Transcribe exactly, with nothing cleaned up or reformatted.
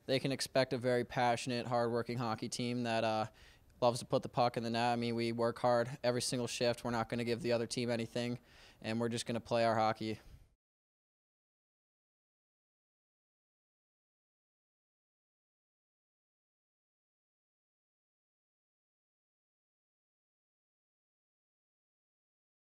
they can expect a very passionate, hardworking hockey team that uh, loves to put the puck in the net. I mean, we work hard every single shift. We're not going to give the other team anything, and we're just going to play our hockey.